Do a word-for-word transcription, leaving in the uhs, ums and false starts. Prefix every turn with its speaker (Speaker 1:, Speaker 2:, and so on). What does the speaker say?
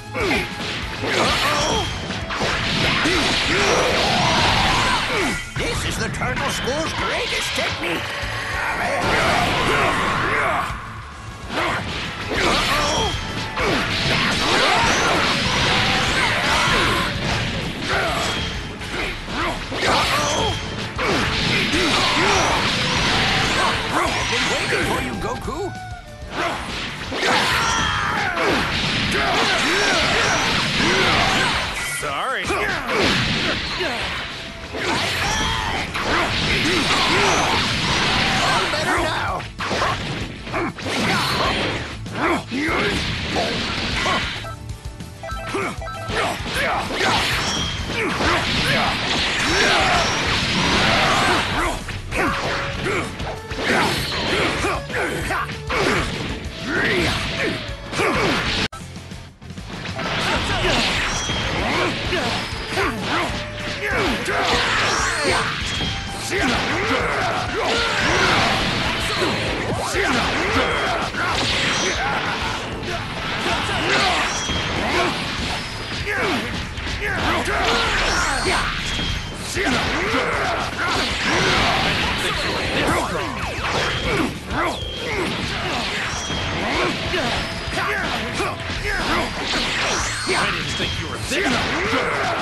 Speaker 1: This is the Turtle School's greatest technique. I've been waiting for you, Goku.
Speaker 2: Sorry.
Speaker 1: All better now.
Speaker 2: I didn't think you were this strong.